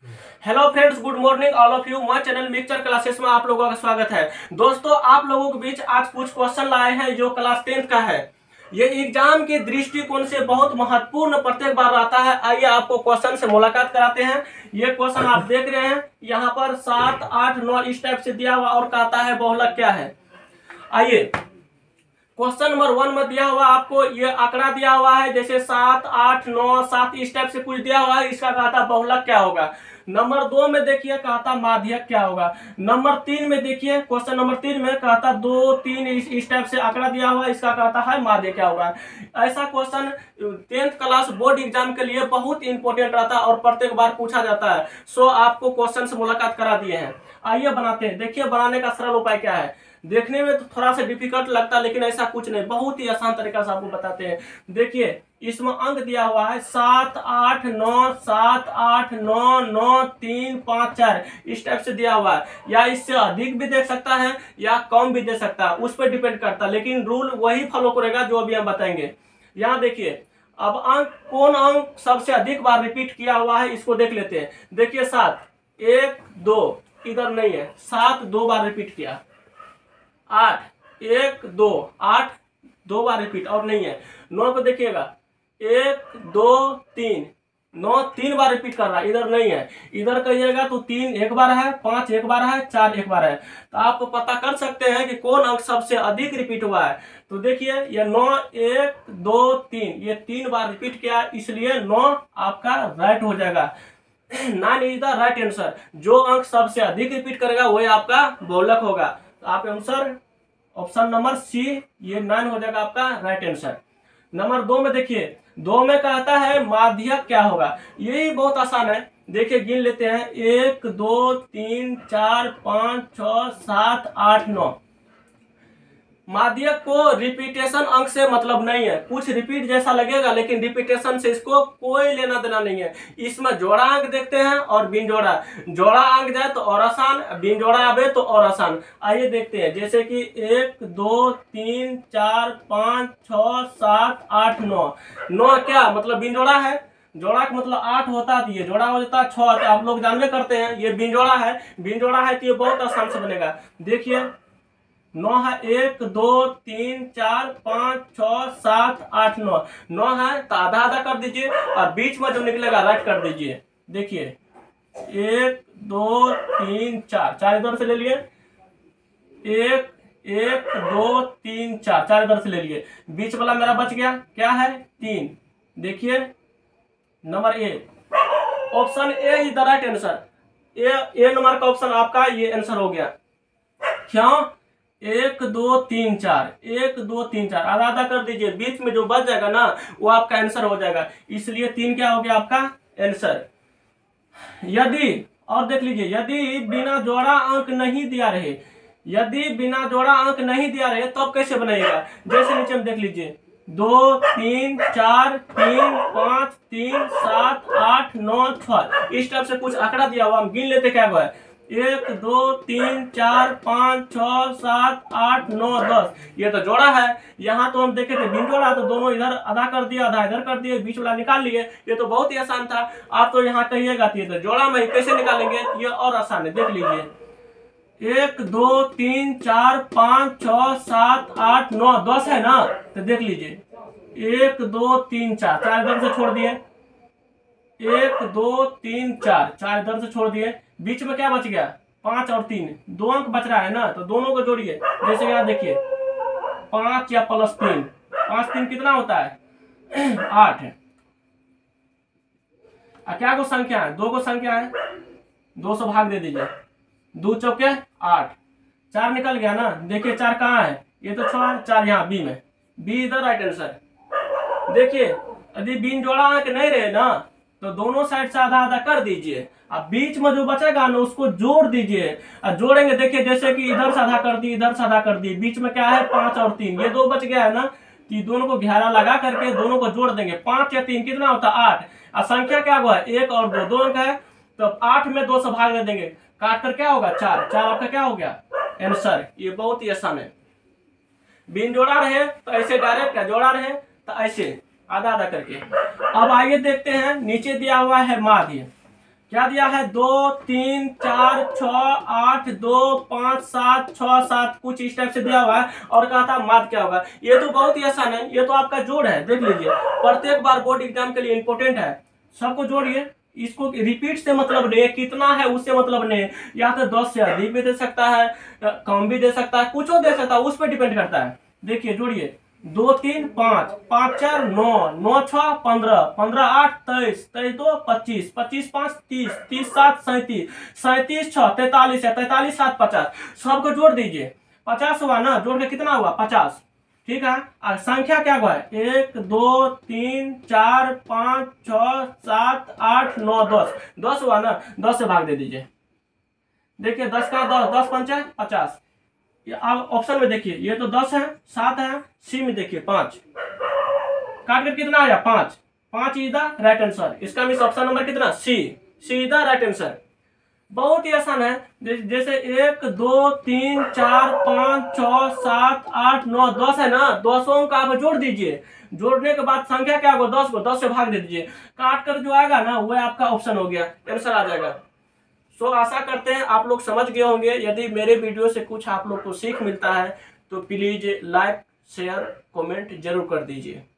Hello friends, good morning all of you. My channel mixture classes में आप लोगों का स्वागत है। दोस्तों, आप लोगों के बीच आज कुछ क्वेश्चन लाए हैं जो क्लास 10th का है। ये एग्जाम के दृष्टिकोण से बहुत महत्वपूर्ण प्रत्येक बार आता है। आइए आपको क्वेश्चन से मुलाकात कराते हैं। ये क्वेश्चन आप देख रहे हैं, यहाँ पर 7, 8, 9 इस टाइप से दिया हुआ और कहता है बहुलक क्या है। आइए, क्वेश्चन नंबर 1 में दिया हुआ आपको ये आंकड़ा दिया हुआ है, जैसे 7, 8, 9, 7 इस टाइप से कुछ दिया हुआ है। इसका कहता बहुलक क्या होगा। नंबर 2 में देखिए कहता माध्यक क्या होगा। नंबर 3 में देखिए, क्वेश्चन नंबर 3 में कहता 2, 3 इस टाइप से आंकड़ा दिया हुआ है। इसका कहता है माध्यक क्या होगा। ऐसा question 10th class board exam के लिए बहुत इंपॉर्टेंट रहता है और प्रत्येक बार पूछा जाता है। सो आपको क्वेश्चन से मुलाकात करा दिए हैं। आइए बनाते हैं। देखिए, बनाने का सरल उपाय क्या है। देखने में तो थोड़ा सा डिफिकल्ट लगता है, लेकिन ऐसा कुछ नहीं, बहुत ही आसान तरीका से आपको बताते हैं। देखिए, इसमें अंक दिया हुआ है 7, 8, 9, 7, 8, 9, 9, 3, 5, 4 इस टाइप से दिया हुआ है। या इससे अधिक भी दे सकता है या कम भी दे सकता है, उस पर डिपेंड करता है, लेकिन रूल वही फॉलो करेगा जो अभी हम बताएंगे। यहाँ देखिए, अब अंक कौन अंक सबसे अधिक बार रिपीट किया हुआ है इसको देख लेते हैं। देखिए 7, 1, 2 इधर नहीं है, 7 2 बार रिपीट किया। 8, 1, 2 8 2 बार रिपीट और नहीं है। 9 को देखिएगा, 1, 2, 3 9 3 बार रिपीट कर रहा है, इधर नहीं है। इधर कहिएगा तो 3 एक बार है, 5 एक बार है, 4 एक बार है। तो आप पता कर सकते हैं कि कौन अंक सबसे अधिक रिपीट हुआ है। तो देखिए, ये 9, 1, 2, 3 ये 3 बार रिपीट किया, इसलिए 9 आपका राइट हो जाएगा। 9 इज द राइट आंसर। जो अंक सबसे अधिक रिपीट करेगा वही आपका बहुलक होगा। तो आप आंसर ऑप्शन नंबर सी, ये 9 हो जाएगा आपका राइट आंसर। नंबर 2 में देखिए, 2 में कहता है माध्यक क्या होगा। यही बहुत आसान है। देखिए, गिन लेते हैं, 1, 2, 3, 4, 5, 6, 7, 8, 9। माध्यक को रिपीटेशन अंक से मतलब नहीं है। कुछ रिपीट जैसा लगेगा, लेकिन रिपीटेशन से इसको कोई लेना देना नहीं है। इसमें जोड़ा अंक देखते हैं और बिन जोड़ा। जोड़ा अंक जाए तो और आसान, बिन जोड़ा आवे तो और आसान। आइए देखते हैं, जैसे कि 1, 2, 3, 4, 5, 6, 7, 8, 9। 9 क्या मतलब बिन जोड़ा है। जोड़ा का मतलब 8 होता है, ये जोड़ा हो जाता है 6। आप लोग जानवे करते हैं ये बिन जोड़ा है। बिन जोड़ा है तो ये बहुत आसान से बनेगा। देखिए, 9 है, 1, 2, 3, 4, 5, 6, 7, 8, 9। 9 है तो आधा आधा कर दीजिए और बीच में जो निकलेगा राइट कर दीजिए। देखिए, 1, 2, 3, 4 4 इधर से ले लिए। 1, 1, 2, 3, 4 4 इधर से ले लिए। बीच वाला मेरा बच गया, क्या है 3। देखिए, number A, option A is the right answer. A number का ऑप्शन आपका ये आंसर हो गया। क्यों? 1, 2, 3, 4 1, 2, 3, 4 आधा आधा कर दीजिए, बीच में जो बच जाएगा ना वो आपका आंसर हो जाएगा। इसलिए 3 क्या हो गया आपका आंसर। यदि, और देख लीजिए, यदि बिना जोड़ा अंक नहीं दिया रहे, यदि बिना जोड़ा अंक नहीं दिया रहे तब कैसे बनाइएगा। जैसे नीचे में देख लीजिए, 2, 3, 4, 3, 5, 3, 7, 8, 9, 6 इस टाइप से कुछ आंकड़ा दिया हुआ, हम गिन लेते क्या हुआ है। 1, 2, 3, 4, 5, 6, 7, 8, 9, 10 ये तो जोड़ा है। यहाँ तो हम देखे थे बिन जोड़ा, तो दोनों इधर आधा कर दिया, आधा इधर कर दिए, बीच वाला निकाल लिए। ये तो बहुत ही आसान था। आप तो यहाँ कहिएगा तो जोड़ा में कैसे निकालेंगे, ये और आसान है। देख लीजिए, 1, 2, 3, 4, 5, 6, 7, 8, 9, 10 है ना। तो देख लीजिए, 1, 2, 3, 4 4 इधर से छोड़ दिए। 1, 2, 3, 4 4 इधर से छोड़ दिए। बीच में क्या बच गया, 5 और 3 2 अंक बच रहा है ना, तो दोनों को जोड़िए। जैसे यहाँ देखिए, 5 या +3 5 3 कितना होता है 8 है। क्या को संख्या है, 2 को संख्या है, 2 से भाग दे दीजिए, 2 चौके 8 4 निकल गया ना। देखिए 4 कहाँ है, ये तो 4 यहाँ बी में, बी इधर राइट आंसर। देखिए, यदि बिन जोड़ा अंक नहीं रहे ना तो दोनों साइड से आधा आधा कर दीजिए। अब बीच में जो बचेगा ना उसको जोड़ दीजिए। और जोड़ेंगे, देखिए जैसे कि इधर से आधा कर दिए, इधर से आधा कर दिए, बीच में क्या है 5 और 3 ये 2 बच गया है ना। तो दोनों को घेरा लगा करके दोनों को जोड़ देंगे। 5 या 3 कितना होता है 8। और संख्या क्या हुआ है 1 और 2 2 अंक है, तो 8 में 2 से भाग दे देंगे, काट कर क्या होगा 4 4 आपका क्या हो गया आंसर। ये बहुत ही आसान है। बिन जोड़ा रहे तो ऐसे डायरेक्ट, जोड़ा रहे तो ऐसे आधा आधा करके। अब आइए देखते हैं, नीचे दिया हुआ है माध्य। क्या दिया है 2 3 4 6 8 2 5 7 6 7 कुछ इस टाइप से दिया हुआ है। और कहा था माध्य क्या होगा। ये तो बहुत ही आसान है, ये तो आपका जोड़ है, देख लीजिए प्रत्येक बार बोर्ड एग्जाम के लिए इंपॉर्टेंट है। सबको जोड़िए, इसको रिपीट से मतलब नहीं है, कितना है उससे मतलब नहीं है। या तो 10 से अधिक भी दे सकता है, कम भी दे सकता है, कुछ दे सकता है, उस पर डिपेंड करता है। देखिए जोड़िए 2 3 5 5 4 9 9 6 15 15 8 23 23 2 25 25 5 30 30 7 37 37 6 43 है, 43 7 50। सबको जोड़ दीजिए, 50 हुआ ना, जोड़ के कितना हुआ 50। ठीक है, और संख्या क्या हुआ है 1 2 3 4 5 6 7 8 9 10 10 हुआ ना, 10 से भाग दे दीजिए। देखिए 10 का 10 10 पंचे 50। अब ऑप्शन में देखिए ये तो 10 है, 7 है, सी में देखिए 5, काट कर कितना आया 5। 5 इज द राइट आंसर। इसका मीन ऑप्शन नंबर कितना C, C is the right answer. बहुत ही आसान है, जैसे 1 2 3 4 5 6 7 8 9 10 है ना, 10 का आप जोड़ दीजिए। जोड़ने के बाद संख्या क्या होगा 10 को 10 से भाग दे दीजिए, काट कर जो आएगा ना वह आपका ऑप्शन हो गया, आंसर आ जाएगा। सो आशा करते हैं आप लोग समझ गए होंगे। यदि मेरे वीडियो से कुछ आप लोग को सीख मिलता है तो प्लीज लाइक शेयर कमेंट जरूर कर दीजिए।